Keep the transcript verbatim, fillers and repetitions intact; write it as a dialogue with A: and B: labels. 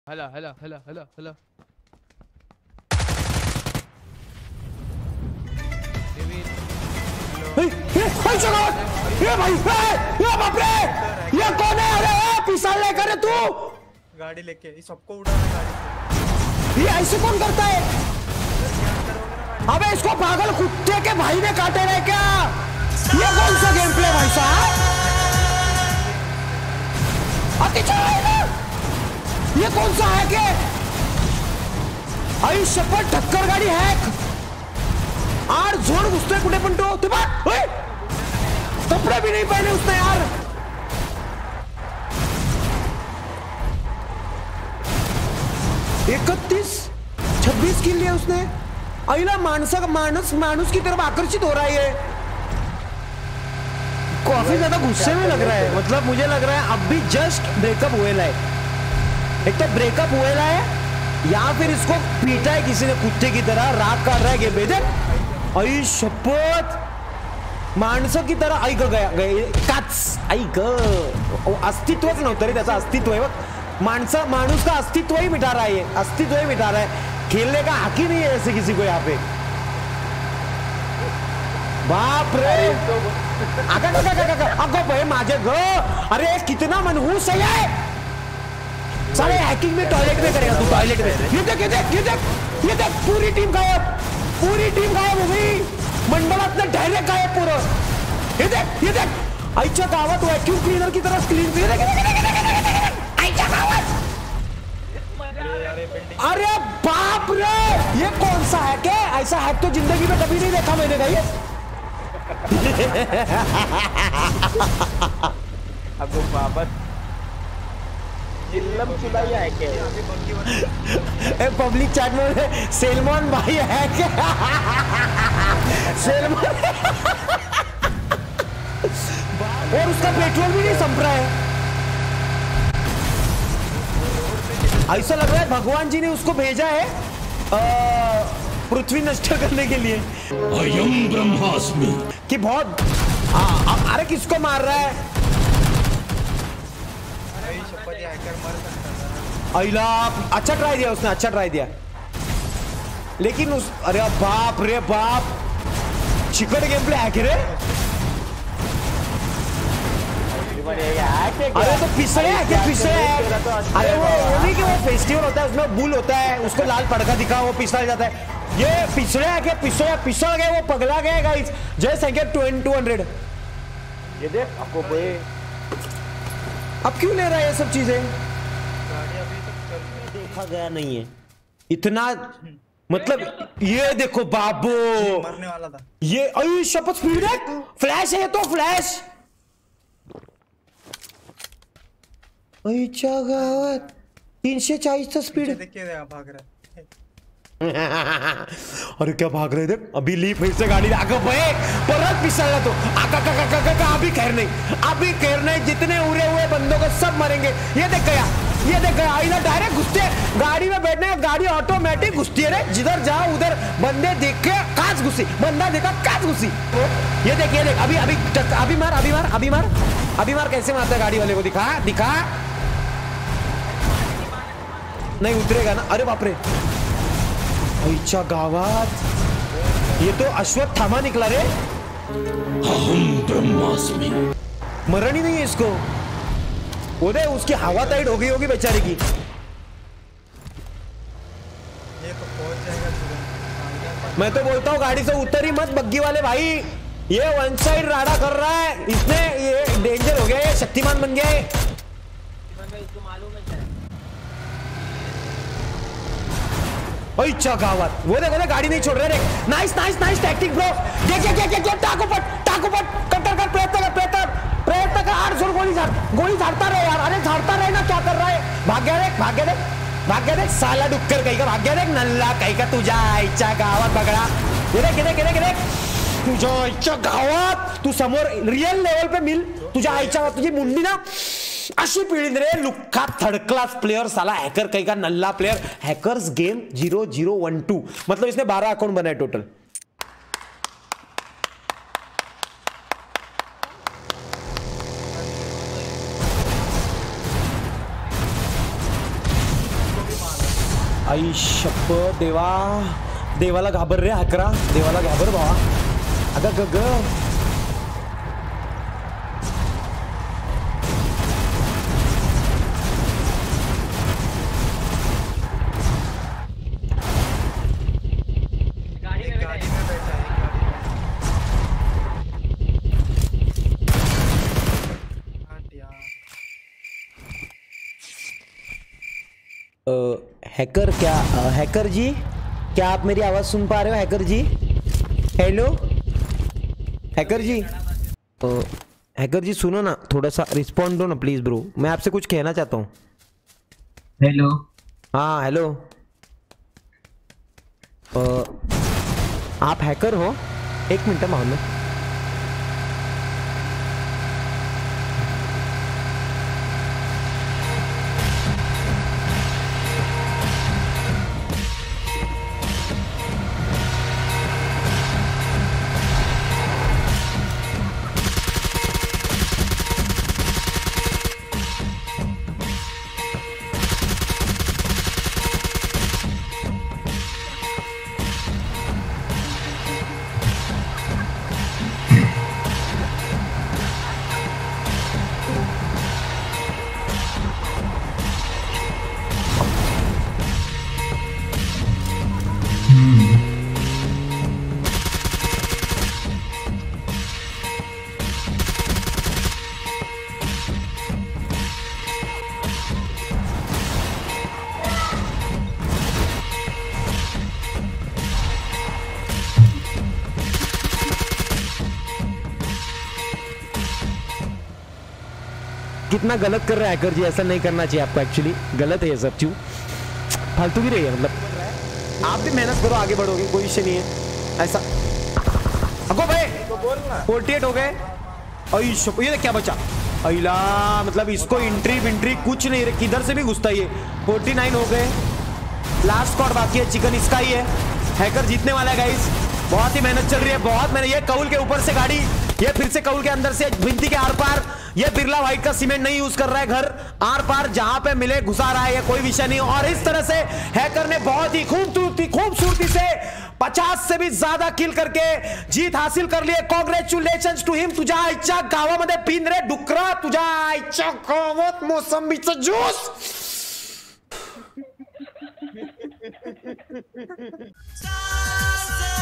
A: हला हला हला हला हला
B: ये भाई ये बाप रे, ये कौन है? अरे पिस्तौल लेकर है तू
C: गाड़ी लेके सबको उड़ाना गाड़ी।
B: ये ऐसे कौन करता है? अबे इसको पागल कुत्ते के भाई ने काटे रहे क्या? ये कौन सा गेम प्ले भाई साहब? अति चला ये कौन सा है के? आई शपथ टक्कर गाड़ी हैक आर जोर घुसतोय कुठे पण तो ते बघ, कपडे भी नहीं पहने उसने यार। इकतीस छब्बीस किल लिया उसने। अहिला माणसा माणूस माणूस की तरफ आकर्षित हो रहा है ये। काफी ज्यादा गुस्से में लग रहा है। मतलब मुझे लग रहा है अब भी जस्ट ब्रेकअप हुएला है। एक तो ब्रेकअप हुएला है या फिर इसको पीटा है किसी ने कुत्ते की तरह, राग काट रहा है गेम बेदे। आई शपथ माणसं की तरह आई ग गया गए काच आई ग अस्तित्वच नव्हतं रे त्याचं अस्तित्व आहे बघ। माणसा माणूस का अस्तित्व ही मिटा रहा है, ये अस्तित्व ही मिटा रहा है। खेलने का हक ही नहीं है ऐसे किसी को यहाँ पे। बाप रे अगं अगं अगं अगं भाई माझे ग, अरे कितना मनहूस है ये। सारे हैकिंग में टॉयलेट में करेगा तू, टॉयलेट में। ये देख ये देख ये देख ये देख पूरी टीम गायब, पूरी टीम गायब हो गई। मंडळातलं डायरेक्ट गायब पूरं। ये देख ये देख आईच्या गावात वॅक्यूम क्लीनर की तरह क्लीन कर आईच्या गावात। अरे बाप रे ये कौन सा हैक है? ऐसा हैक तो जिंदगी में कभी नहीं देखा मैंने भाई।
D: अब बाबत जिल्लम चुलाई है क्या?
B: ए पब्लिक चैट में सेलमॉन भाई है क्या? सेलमॉन और उसका पेट्रोल भी नहीं संप रहा है। ऐसा लग रहा है भगवान जी ने उसको भेजा है पृथ्वी नष्ट करने के लिए।
E: अयं ब्रह्मास्मि
B: कि बहुत आ, आ, अरे किसको मार रहा है? अइला अच्छा ट्राई दिया उसने, अच्छा ट्राई दिया लेकिन उस अरे बाप रे बाप चिकन गेम प्ले है रे। अरे तो पिसड़े है क्या? पिसड़े है। अरे वो वो नहीं कि वो फेस्टिवल होता है उसमें बुल होता है, उसको लाल पड़का दिखा वो पिसड़ जाता है। ये पिसड़े है क्या? पिसड़े पिसड़ गए वो पगला गए गाइस। जय संकेत टू हंड्रेड।
D: ये देख आपको भाई
B: अब क्यों ले रहा है ये सब चीजें? देखा गया नहीं है इतना। मतलब ये देखो बाबू
C: मरने वाला था
B: ये। अरे शपथ स्पीड है, फ्लैश है तो फ्लैश। आईच्या गावात तीनशे चाळीस चा स्पीड।
C: देखिए भाग रहा है।
B: अरे क्या भाग रहे थे? अभी ली फिर से गाड़ी आगे भाई परत पिसला तो आका का का का का अभी खैर नहीं, अभी खैर नहीं। जितने उड़े हुए बंदों को सब मरेंगे। ये देख गया ये देख गया आईना डायरेक्ट घुसते गाड़ी में बैठने। गाड़ी ऑटोमेटिक घुसती है रे, जिधर जाओ उधर बंदे देख के कांच घुसी, बंदा देखा कांच घुसी। ये देख ये देख अभी अभी अभी मार अभी मार अभी मार अभी मार। कैसे मारता है गाड़ी वाले को? दिखा दिखा नहीं उतरेगा ना। अरे बाप रे आईच्या गावात ये तो अश्वत्थामा निकला रे।
E: अहं ब्रह्मास्मि
B: मरण ही नहीं है इसको। उदय उसकी हवा टाइट हो गई होगी बेचारे की।
C: ये तो पहुंच जाएगा।
B: मैं तो बोलता हूँ गाड़ी से उतर ही मत बग्गी वाले भाई। ये वन साइड राडा कर रहा है, इसने ये डेंजर हो गया, ये शक्तिमान बन गया है। अच्छा गावात वो देखो गाड़ी नहीं छोड़ रहे। Nice nice nice tactic bro. देख देख देख देख टाको पट टाको पट कटर कर प्रयत्न कर प्रयत्न प्रयत्न कर। आठ जोर गोली झाड़ गोली झाड़ता रहे यार। अरे झाड़ता रहे ना, क्या कर रहा है? भाग्य रे भाग्य रे भाग्य रे साला डुक्कर कहीं का भाग्य रे नल्ला कहीं का तुझ्या आईच्या गावात बगडा। ये देख देख देख देख तुझ्या आईच्या गावात तू समोर रियल लेवल पे मिल। तुझ्या आईच्या तुझी मुंडी ना अशी पिळीन रे। लुक्का थर्ड क्लास प्लेयर साला हैकर कहीं का नल्ला player. Hackers game zero zero one two मतलब इसने बारह अकाउंट बनाए टोटल। आई शप्पथ देवा, देवाला घाबर रे हकरा, देवाला घाबर भावा. अगं ग ग
C: एक गाड़ी में बैठा है, एक गाड़ी में. हाँ यार.
B: हैकर क्या अ, हैकर जी, क्या आप मेरी आवाज सुन पा रहे हो hacker ji? Hello hacker ji. अ, हैकर जी सुनो ना, थोड़ा सा रिस्पॉन्ड दो ना प्लीज ब्रो, मैं आपसे कुछ कहना चाहता हूँ.
A: हेलो.
B: हाँ हेलो. अ, आप हैकर हो? एक मिनट मोहम्मद. कितना गलत कर रहा है हैकर जी, ऐसा नहीं करना चाहिए आपको, एक्चुअली गलत है ये सब चीज, फालतू भी रही है. मतलब आप भी मेहनत करो, आगे बढ़ोगे, कोई विषय नहीं है ऐसा. अगो भाई अड़तालीस हो गए. ये देख क्या बचा. अला मतलब इसको इंट्री विंट्री कुछ नहीं रे, किधर से भी घुसता है ये. उनचास हो गए, लास्ट स्क्वाड बाकी है, चिकन इसका ही है. हैकर जीतने वाला है गाइस, बहुत ही मेहनत चल रही है, बहुत मेहनत. ये कौल के ऊपर से गाड़ी, ये फिर से कौल के अंदर से भिंती के आर पार. ये बिरला व्हाइट का सीमेंट नहीं यूज कर रहा है, घर आर पार जहां पे मिले घुसा रहा है, ये कोई विषय नहीं. और इस तरह से हैकर ने बहुत ही खूबसूरती खूबसूरती से पचास से भी ज्यादा किल करके जीत हासिल कर ली. Congratulations to him. तुझ्या आईच्या गावामध्ये पिन रे डुकरा, तुझ्या आईच्या गावात मोसंबीचं ज्यूस.
F: Stars